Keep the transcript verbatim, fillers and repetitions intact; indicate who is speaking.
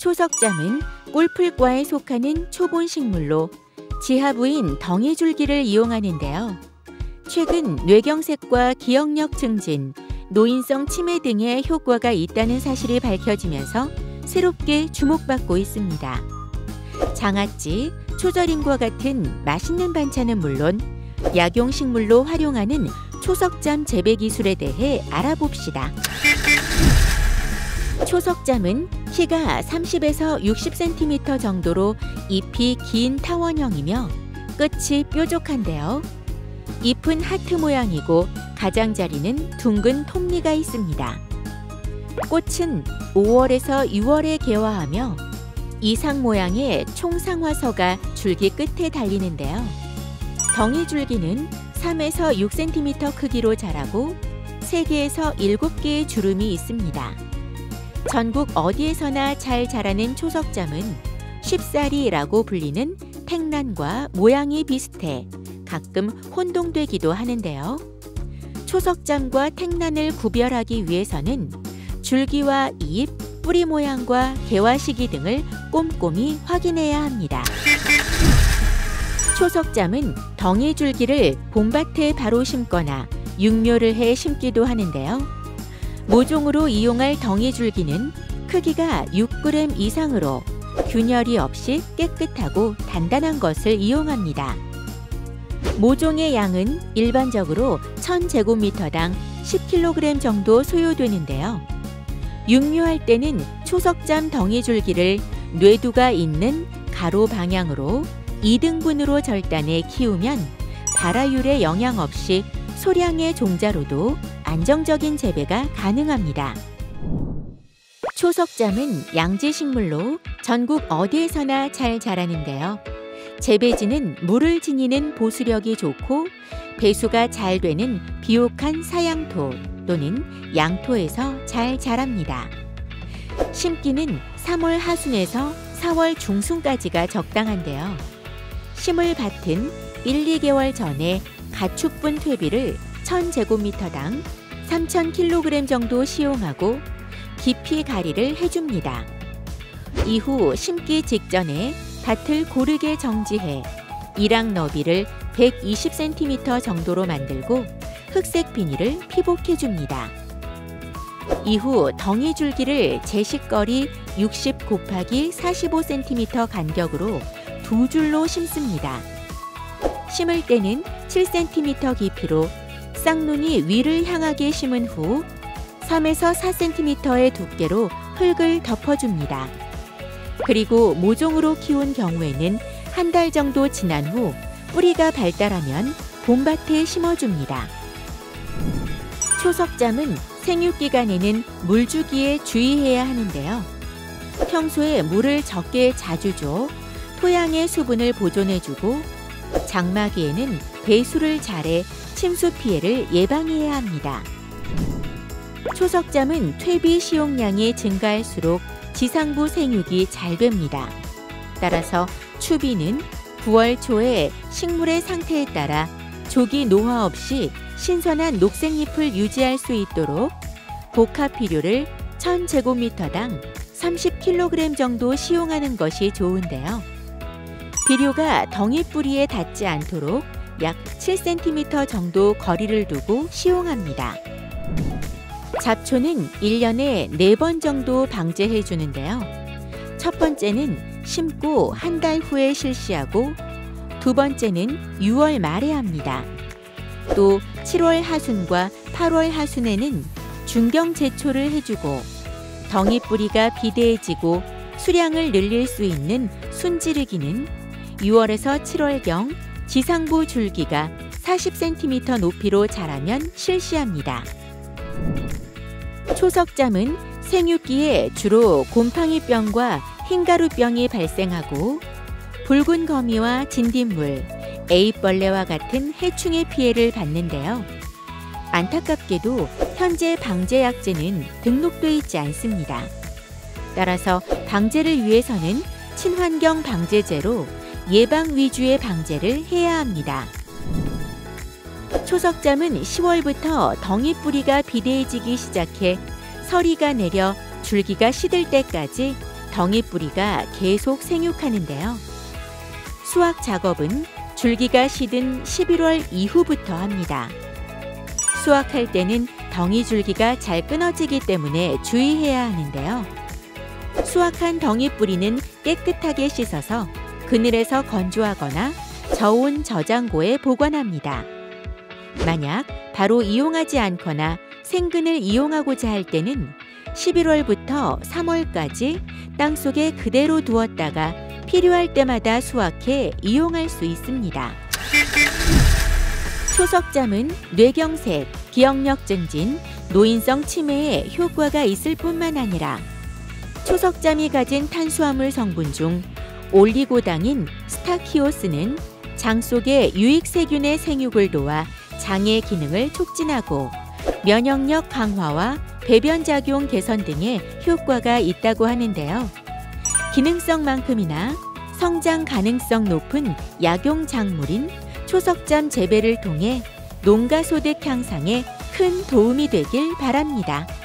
Speaker 1: 초석잠은 꿀풀과에 속하는 초본 식물로 지하부인 덩이줄기를 이용하는데요. 최근 뇌경색과 기억력 증진, 노인성 치매 등의 효과가 있다는 사실이 밝혀지면서 새롭게 주목받고 있습니다. 장아찌, 초절임과 같은 맛있는 반찬은 물론 약용식물로 활용하는 초석잠 재배 기술에 대해 알아봅시다. 초석잠은 키가 삼십에서 육십 센티미터 정도로 잎이 긴 타원형이며 끝이 뾰족한데요. 잎은 하트 모양이고 가장자리는 둥근 톱니가 있습니다. 꽃은 오월에서 유월에 개화하며 이상 모양의 총상화서가 줄기 끝에 달리는데요. 덩이줄기는 삼에서 육 센티미터 크기로 자라고 세 개에서 일곱 개의 주름이 있습니다. 전국 어디에서나 잘 자라는 초석잠은 쉽사리라고 불리는 택란과 모양이 비슷해 가끔 혼동되기도 하는데요. 초석잠과 택란을 구별하기 위해서는 줄기와 잎, 뿌리 모양과 개화 시기 등을 꼼꼼히 확인해야 합니다. 초석잠은 덩이줄기를 봄밭에 바로 심거나 육묘를 해 심기도 하는데요. 모종으로 이용할 덩이줄기는 크기가 육 그램 이상으로 균열이 없이 깨끗하고 단단한 것을 이용합니다. 모종의 양은 일반적으로 천 제곱미터당 십 킬로그램 정도 소요되는데요. 육묘할 때는 초석잠 덩이줄기를 뇌두가 있는 가로 방향으로 이 등분으로 절단해 키우면 발화율에 영향 없이 소량의 종자로도 안정적인 재배가 가능합니다. 초석잠은 양지식물로 전국 어디에서나 잘 자라는데요. 재배지는 물을 지니는 보수력이 좋고 배수가 잘 되는 비옥한 사양토 또는 양토에서 잘 자랍니다. 심기는 삼월 하순에서 사월 중순까지가 적당한데요. 심을 밭은 일, 이 개월 전에 가축분 퇴비를 천 제곱미터당 삼천 킬로그램 정도 시용하고 깊이 가리를 해줍니다. 이후 심기 직전에 밭을 고르게 정지해 일학 너비를 백이십 센티미터 정도로 만들고 흑색 비닐을 피복해줍니다. 이후 덩이줄기를 제식거리 육십 곱하기 사십오 센티미터 간격으로 두 줄로 심습니다. 심을 때는 칠 센티미터 깊이로 쌍눈이 위를 향하게 심은 후 삼에서 사 센티미터의 두께로 흙을 덮어줍니다. 그리고 모종으로 키운 경우에는 한 달 정도 지난 후 뿌리가 발달하면 봄밭에 심어줍니다. 초석잠은 생육기간에는 물주기에 주의해야 하는데요. 평소에 물을 적게 자주 줘 토양의 수분을 보존해주고 장마기에는 배수를 잘해 침수 피해를 예방해야 합니다. 초석잠은 퇴비 시용량이 증가할수록 지상부 생육이 잘 됩니다. 따라서 추비는 구월 초에 식물의 상태에 따라 조기 노화 없이 신선한 녹색잎을 유지할 수 있도록 복합 비료를 천 제곱미터당 삼십 킬로그램 정도 시용하는 것이 좋은데요. 비료가 덩이 뿌리에 닿지 않도록 약 칠 센티미터 정도 거리를 두고 시용합니다. 잡초는 일 년에 네 번 정도 방제해 주는데요. 첫 번째는 심고 한 달 후에 실시하고 두 번째는 유월 말에 합니다. 또 칠월 하순과 팔월 하순에는 중경 제초를 해주고 덩이 뿌리가 비대해지고 수량을 늘릴 수 있는 순지르기는 유월에서 칠월경 지상부 줄기가 사십 센티미터 높이로 자라면 실시합니다. 초석잠은 생육기에 주로 곰팡이병과 흰가루병이 발생하고 붉은 거미와 진딧물, 에이벌레와 같은 해충의 피해를 받는데요. 안타깝게도 현재 방제약제는 등록돼 있지 않습니다. 따라서 방제를 위해서는 친환경 방제제로 예방 위주의 방제를 해야 합니다. 초석잠은 시월부터 덩이 뿌리가 비대해지기 시작해 서리가 내려 줄기가 시들 때까지 덩이 뿌리가 계속 생육하는데요. 수확 작업은 줄기가 시든 십일월 이후부터 합니다. 수확할 때는 덩이 줄기가 잘 끊어지기 때문에 주의해야 하는데요. 수확한 덩이 뿌리는 깨끗하게 씻어서 그늘에서 건조하거나 저온 저장고에 보관합니다. 만약 바로 이용하지 않거나 생근을 이용하고자 할 때는 십일월부터 삼월까지 땅속에 그대로 두었다가 필요할 때마다 수확해 이용할 수 있습니다. 초석잠은 뇌경색, 기억력 증진, 노인성 치매에 효과가 있을 뿐만 아니라 초석잠이 가진 탄수화물 성분 중 올리고당인 스타키오스는 장 속의 유익세균의 생육을 도와 장의 기능을 촉진하고 면역력 강화와 배변작용 개선 등의 효과가 있다고 하는데요. 기능성만큼이나 성장 가능성 높은 약용 작물인 초석잠 재배를 통해 농가 소득 향상에 큰 도움이 되길 바랍니다.